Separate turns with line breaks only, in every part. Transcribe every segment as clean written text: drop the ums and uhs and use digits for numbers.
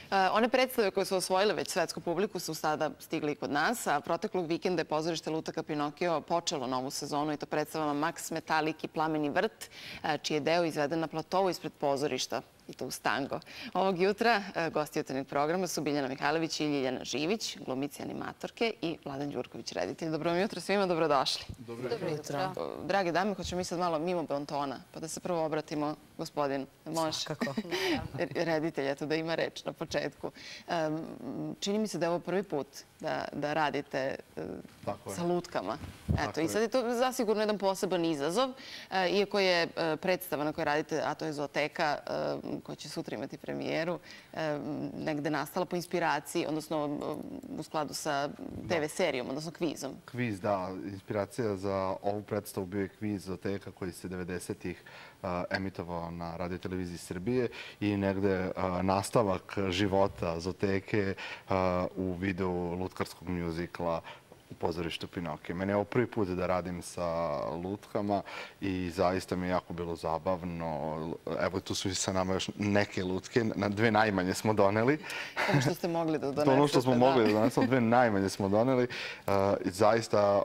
One predstave koje su osvojile već svetsku publiku su sada stigli i kod nas, a proteklog vikenda je pozorište Lutaka Pinokio počelo novu sezonu i to predstavama Max Metalik i Plameni vrt, čiji je deo izveden na platovu ispred pozorišta, i to uz tango. Ovog jutra gosti jutarnjeg programa su Biljana Mihajlović i Ljiljana Živić, glumice animatorke, i Vladan Đurković, reditelj. Dobro vam jutro svima, dobrodošli.
Dobro jutro.
Drage dame, hoćemo mi sad malo mimo bontona, pa da se prvo obratimo gospodinu. Može?
Svakako.
Reditelj, eto, da ima reč na početku. Čini mi se da je ovo prvi put da radite sa lutkama. Eto, i sad je to zasigurno jedan poseban izazov, iako je predstava na kojoj radite, a to je Zooteka, koja će sutra imati premijeru, negde nastala po inspiraciji, odnosno u skladu sa TV serijom, odnosno kvizom.
Kviz, da. Inspiracija za ovu predstavu bio je kviz Zooteka koji se 90-ih emitovao na Radio-televiziji Srbije i negde nastavak života Zooteke u videu lutkarskog mjuzikla u pozorištu Pinokio. Mene je ovo prvi put da radim sa lutkama i zaista mi je jako bilo zabavno. Evo, tu su i sa nama još neke lutke. Na dve najmanje smo doneli.
Ono što ste mogli da donesete.
Ono što smo mogli da donesemo, dve najmanje smo doneli. Zaista,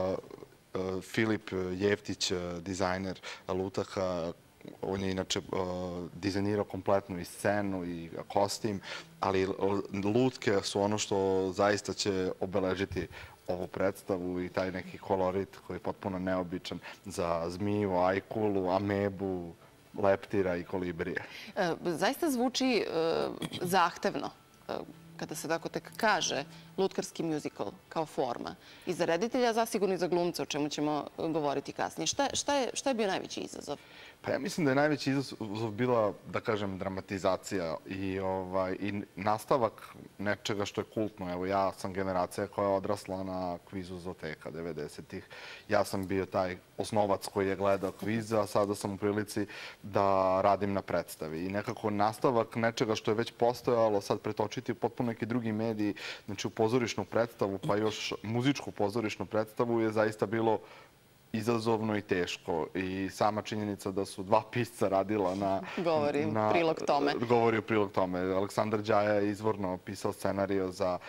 Filip Jeftić, dizajner lutaka, on je inače dizajnirao kompletnu i scenu i kostim, ali lutke su ono što zaista će obeležiti ovu predstavu i taj neki kolorit koji je potpuno neobičan za zmiju, ajkulu, amebu, leptira i kolibrije.
Zaista zvuči zahtevno kada se tako tek kaže lutkarski mjuzikl kao forma. I za reditelja, zasigurno i za glumca, o čemu ćemo govoriti kasnije. Šta je bio najveći izazov?
Pa ja mislim da je najveći izazov bila, da kažem, dramatizacija i nastavak nečega što je kultno. Evo, ja sam generacija koja je odrasla na kvizu Zooteka 90-ih. Ja sam bio taj osnovac koji je gledao kviza, a sada sam u prilici da radim na predstavi. I nekako nastavak nečega što je već postojalo, sad pretočiti u potpuno neki drugi mediji, znači u pozorišnu predstavu, pa još muzičku pozorišnu predstavu je zaista bilo izazovno i teško. I sama činjenica da su dva pisca radila na...
Govori prilog tome.
Govori u prilog tome. Aleksandar Đaja je izvorno pisao scenario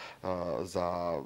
za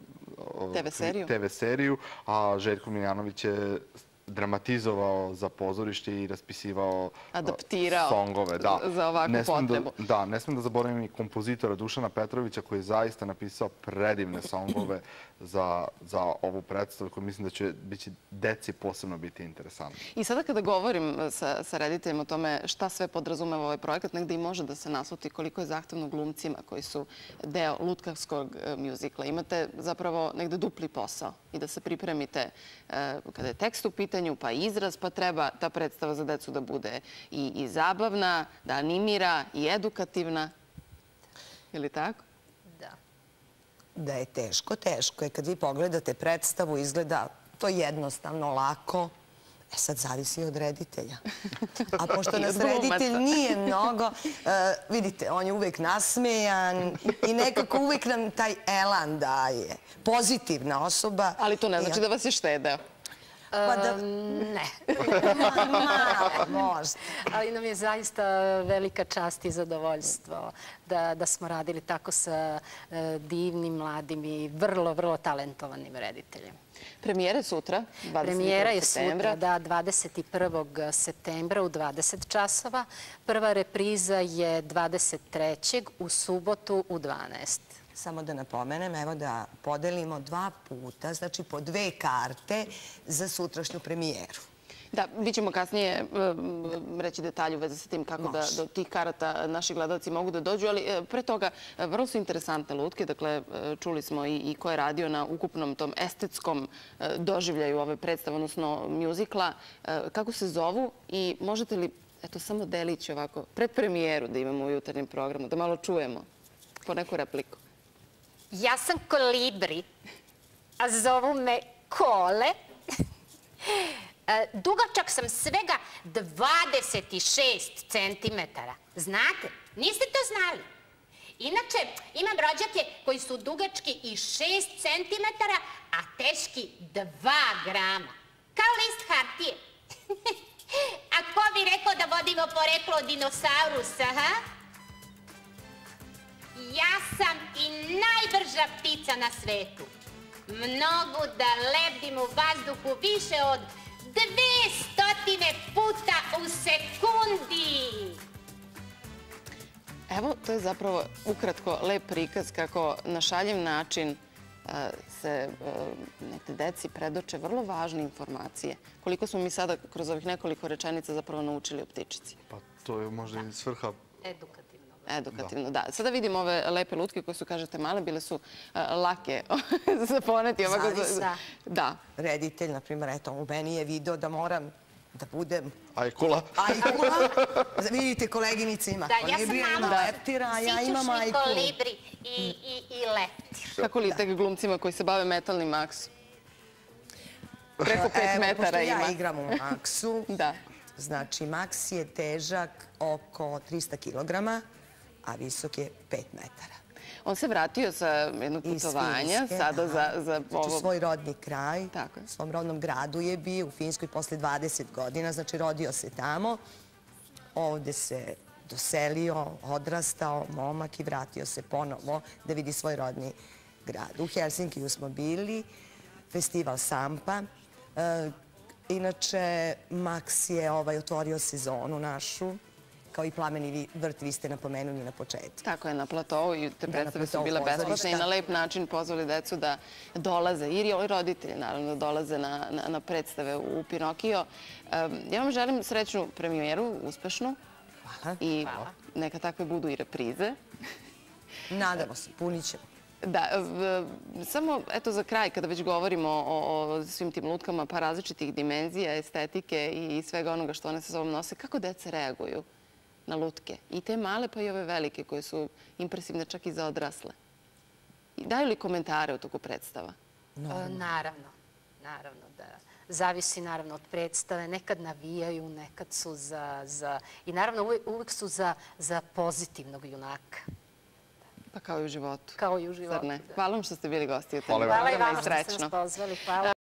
TV seriju, a Željko Miljanović je dramatizovao za pozorište i raspisivao songove.
Za ovakvu potrebu.
Da, ne smijem da zaboravim i kompozitora Dušana Petrovića koji je zaista napisao predivne songove za ovu predstavu koju mislim da će deci posebno biti interesantno.
I sada kada govorim sa rediteljem o tome šta sve podrazumeva ovaj projekat, negde i može da se nasluti koliko je zahtevno glumcima koji su deo lutkarskog mjuzikla. Imate zapravo negde dupli posao i da se pripremite kada je tekst u pitanju, pa izraz, pa treba ta predstava za decu da bude i zabavna, da animira, i edukativna. Je li tako?
Da je teško, teško je. Kad vi pogledate predstavu, izgleda to jednostavno, lako. Sad zavisi od reditelja. A pošto nas reditelj nije mnogo, vidite, on je uvek nasmejan i nekako uvek nam taj elan daje. Pozitivna osoba.
Ali to ne znači da vas je štedeo.
Ne.
Malo, možda.
Ali nam je zaista velika čast i zadovoljstvo da smo radili tako sa divnim, mladim i vrlo, vrlo talentovanim rediteljem.
Premijera je sutra, 21. septembra.
Premijera je sutra, da, 21. septembra u 20 časova. Prva repriza je 23. u subotu u 12.
Samo da napomenem, evo da podelimo 2 puta, znači po 2 karte za sutrašnju premijeru.
Da, vi ćemo kasnije reći detalje u vezi sa tim kako da do tih karata naši gledalci mogu da dođu, ali pre toga vrlo su interesantne lutke. Dakle, čuli smo i ko je radio na ukupnom tom estetskom doživljaju ove predstave, odnosno mjuzikla. Kako se zovu i možete li, eto, samo delići ovako, pred premijeru da imamo u jutarnjem programu, da malo čujemo po neku repliku.
Ja sam kolibri, a zovu me Kole. Dugačak sam svega 26 centimetara. Znate? Niste to znali? Inače, imam rođake koji su dugački i 6 centimetara, a teški 2 grama. Kao list hartije. A ko bi rekao da vodimo poreklo od dinosaurusa, ha? Ja najbrža ptica na svetu. Mogu da lebdim u vazduhu više od 200 puta u sekundi.
Evo, to je zapravo ukratko lep prikaz kako na šaljiv način se nekde deci predoče vrlo važne informacije. Koliko smo mi sada kroz ovih nekoliko rečenica zapravo naučili o ptičici?
Pa to je možda i svrha.
Edukativno, da. Sada vidimo ove lepe lutke koje su, kažete, male, bile su lake za poneti.
Da. Reditelj, na primjer, eto, u meni je video da moram da budem...
Ajkula.
Ajkula. Vidite, koleginica ima kolibri, ima leptira, a ja imam ajkulu.
Sićušni kolibri i leptir.
Kako li tek glumcima koji se bave metalnim maksu? Preko 5 metara ima.
Pošto ja igram u maksu,
Da.
znači maks je težak oko 300 kilograma, a visok je 5 metara.
On se vratio sa jednog putovanja, sada za ovo...
Znači svoj rodni kraj,
Tako je.
u svom rodnom gradu je bio, u Finskoj posle 20 godina, znači rodio se tamo. Ovde se doselio, odrastao, momak i vratio se ponovo da vidi svoj rodni grad. U Helsinkiju smo bili, festival Sampa. Inače, Maks je otvorio sezonu našu, kao i Plameni vrt, vi ste napomenuli na početku.
Tako je, na platovu i te predstave su bile besplatne i na lep način pozvali decu da dolaze, i roditelji naravno da dolaze na predstave u Pinokio. Ja vam želim srećnu premijeru, uspešnu.
Hvala.
I neka takve budu i reprize.
Nadamo se, punit ćemo.
Da, samo eto za kraj, kada već govorimo o svim tim lutkama, pa različitih dimenzija, estetike i svega onoga što one sa sobom nose, kako deca reaguju na lutke? I te male pa i ove velike koje su impresivne čak i za odrasle. Daju li komentare u toku predstava?
Naravno da. Zavisi naravno od predstave. Nekad navijaju, nekad su i naravno uvijek su za pozitivnog junaka.
Pa kao i u životu.
Kao i u životu,
Zar ne?
da.
Hvala vam što ste bili gosti u tom
Hvala
Hvala i
programu
vama
i
što ste
srećno.
nas pozvali. Hvala.